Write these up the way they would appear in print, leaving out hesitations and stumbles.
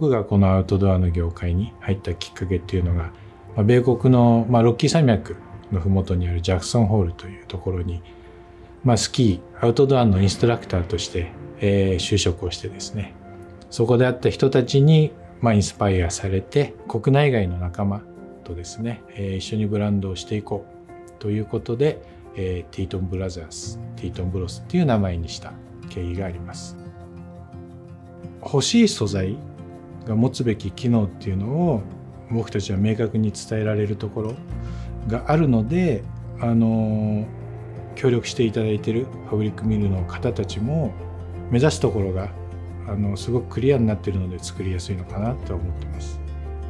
僕がこのアウトドアの業界に入ったきっかけっていうのが、米国の、ロッキー山脈の麓にあるジャクソンホールというところに、スキーアウトドアのインストラクターとして、就職をしてですね、そこで会った人たちに、インスパイアされて国内外の仲間とですね、一緒にブランドをしていこうということで、ティートンブラザーズ、ティートンブロスっていう名前にした経緯があります。欲しい素材が持つべき機能っていうのを僕たちは明確に伝えられるところがあるので、協力していただいているファブリックミルの方たちも目指すところがすごくクリアになっているので作りやすいのかなと思ってます。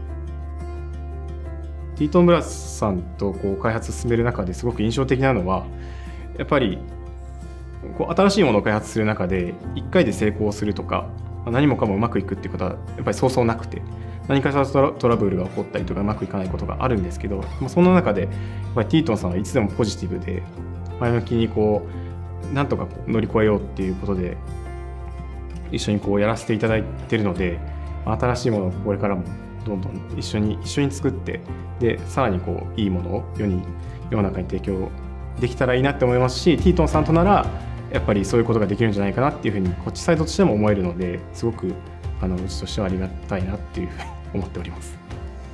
ティートンブラスさんと開発を進める中ですごく印象的なのは、やっぱり新しいものを開発する中で1回で成功するとか何もかもうまくいくっていうことはやっぱりそうそうなくて、何かしらトラブルが起こったりとかうまくいかないことがあるんですけど、その中でやっぱりティートンさんはいつでもポジティブで前向きになんとか乗り越えようっていうことで一緒にやらせていただいているので、新しいものをこれからもどんどん一緒に作って、でさらにいいものを世の中に提供できたらいいなって思いますし、ティートンさんとならやっぱりそういうことができるんじゃないかなっていうふうにこっちサイドとしても思えるので、すごくうちとしてはありがたいなっていうふうに思っております。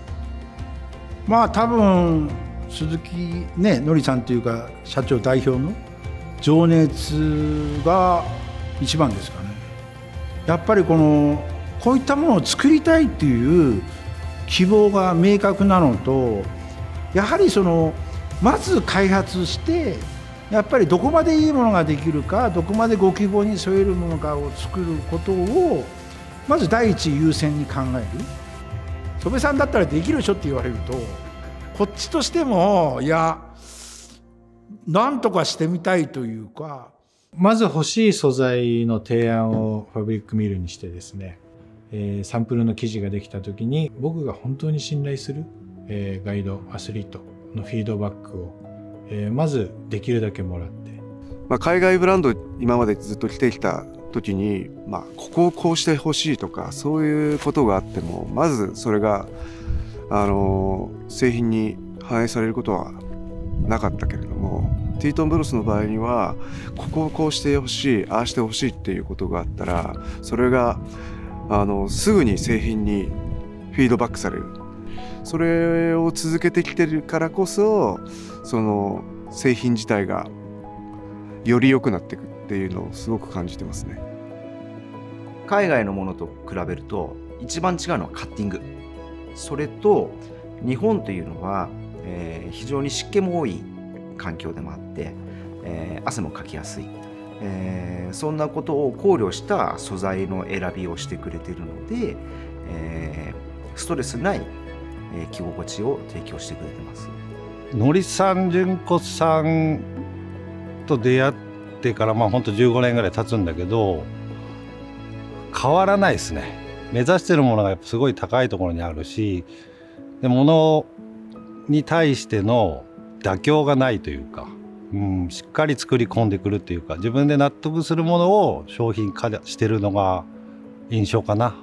多分鈴木のりさんというか社長代表の情熱が一番ですかね。やっぱりこういったものを作りたいっていう希望が明確なのと、やはりまず開発してやっぱりどこまでいいものができるか、どこまでご希望に添えるものかを作ることをまず第一優先に考える。戸部さんだったらできるでしょって言われると、こっちとしてもいやなんとかしてみたいというか、 まず欲しい素材の提案をファブリックミルにしてですね、サンプルの生地ができた時に僕が本当に信頼する、ガイドアスリートのフィードバックを、まずできるだけもらって、 海外ブランド今までずっと着てきた時に、ここをこうしてほしいとかそういうことがあっても、まずそれが製品に反映されることはなかったけれども、ティートンブロスの場合にはここをこうしてほしい、ああしてほしいっていうことがあったら、それがすぐに製品にフィードバックされる。それを続けてきてるからこそ、その製品自体がより良くなっていくっていうのをすごく感じてますね。 海外のものと比べると一番違うのはカッティング。それと日本というのは、非常に湿気も多い環境でもあって、汗もかきやすい、そんなことを考慮した素材の選びをしてくれているので、ストレスない着心地を提供してくれてます。 のりさん、純子さんと出会ってから本当15年ぐらい経つんだけど、変わらないですね。目指してるものがやっぱすごい高いところにあるし、で物に対しての妥協がないというか、しっかり作り込んでくるというか、自分で納得するものを商品化してるのが印象かな。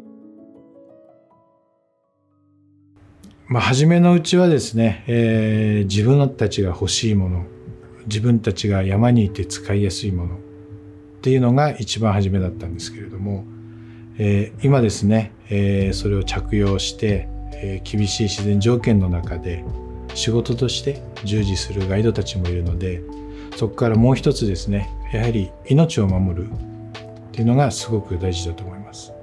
初めのうちはですね、自分たちが欲しいもの、自分たちが山にいて使いやすいものっていうのが一番初めだったんですけれども、今ですね、それを着用して、厳しい自然条件の中で仕事として従事するガイドたちもいるので、そこからもう一つですね、やはり命を守るっていうのがすごく大事だと思います。